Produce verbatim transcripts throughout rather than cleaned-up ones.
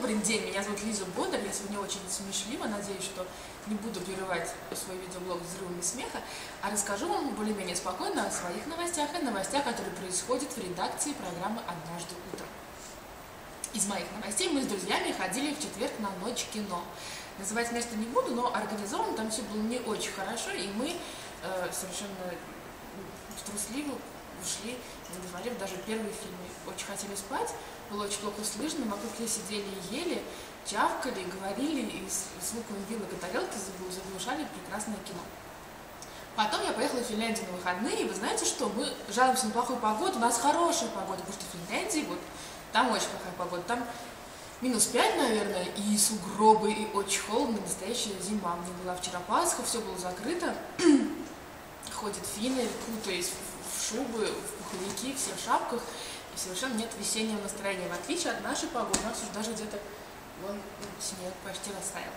Добрый день, меня зовут Лиза Бондарь, я сегодня очень смешлива, надеюсь, что не буду прерывать свой видеоблог взрывами смеха, а расскажу вам более-менее спокойно о своих новостях и новостях, которые происходят в редакции программы «Однажды утром». Из моих новостей мы с друзьями ходили в четверг на ночь кино. Называть место не буду, но организовано там все было не очень хорошо, и мы э, совершенно трусливо ушли, не досмотрев даже первый фильм. Очень хотели спать, было очень плохо слышно, вокруг сидели и ели, чавкали, говорили, и с, с луком вилок и тарелки заглушали прекрасное кино. Потом я поехала в Финляндию на выходные, и вы знаете что, мы жалуемся на плохую погоду, у нас хорошая погода, потому что в Финляндии вот там очень плохая погода, там минус пять, наверное, и сугробы, и очень холодно, настоящая зима. Мне была вчера Пасха, все было закрыто, ходят финны, кутаясь в шубы, в пуховики, все в шапках, и совершенно нет весеннего настроения, в отличие от нашей погоды. У нас уже даже где-то вон снег почти растаял.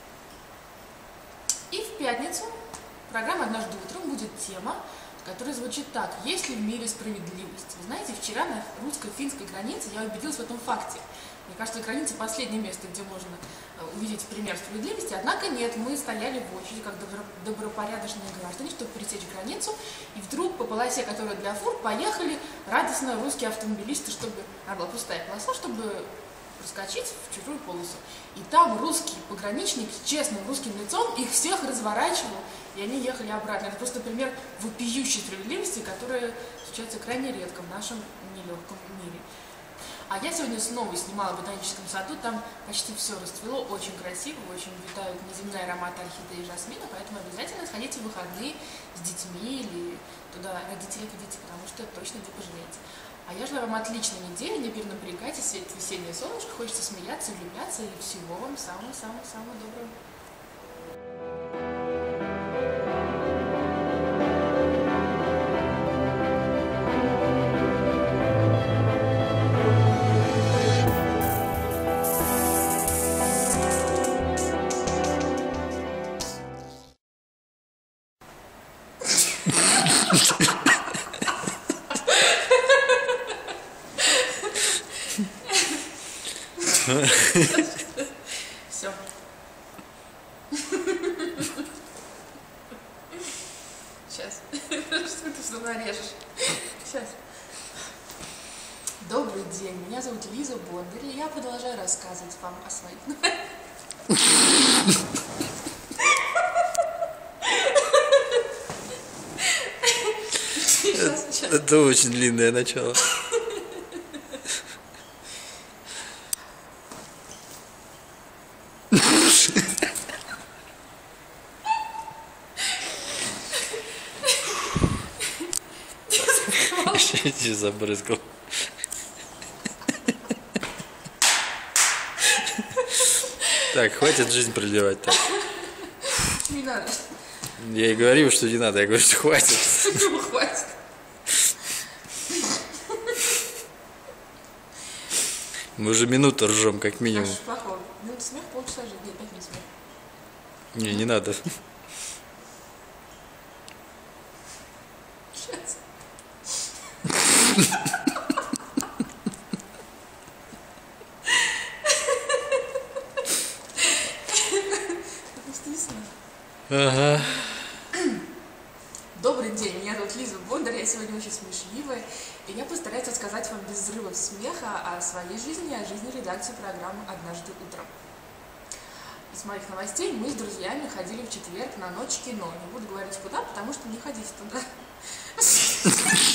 И в пятницу программа «Однажды утром» будет тема, которая звучит так: есть ли в мире справедливость? Вы знаете, вчера на русско-финской границе я убедилась в этом факте. Мне кажется, граница – последнее место, где можно увидеть пример справедливости. Однако нет, мы стояли в очереди, как добропорядочные граждане, чтобы пересечь границу. И вдруг по полосе, которая для фур, поехали радостно русские автомобилисты, чтобы… Она была пустая полоса, чтобы проскочить в чужую полосу. И там русский пограничник с честным русским лицом их всех разворачивал, и они ехали обратно. Это просто пример вопиющей справедливости, которая встречается крайне редко в нашем нелегком мире. А я сегодня снова снимала в ботаническом саду, там почти все расцвело, очень красиво, очень витают неземные ароматы орхидеи и жасмина, поэтому обязательно сходите в выходные с детьми или туда родителей ведите, потому что точно не пожалеете. А я желаю вам отличной недели, не перенапрягайтесь, светит весеннее солнышко, хочется смеяться, влюбляться, и всего вам самого-самого-самого доброго. Все. Сейчас. Что ты все нарежешь? Сейчас. Добрый день, меня зовут Лиза Бондарь, и я продолжаю рассказывать вам о своих… Это очень длинное начало. Я забрызгал. Так, хватит жизнь проливать так. Не надо. Я и говорил, что не надо, я говорю, что хватит. Ну, хватит. Мы уже минуту ржем, как минимум. Аж плохо. Минут смех, полчаса жить. Нет, пять минут смех. Не, не надо. Сейчас. Ага. Добрый день, меня зовут Лиза Бондарь, я сегодня очень смешливая, и я постараюсь рассказать вам без взрывов смеха о своей жизни, о жизни редакции программы «Однажды утром». Из моих новостей мы с друзьями ходили в четверг на ночь кино. Не буду говорить куда, потому что не ходите туда.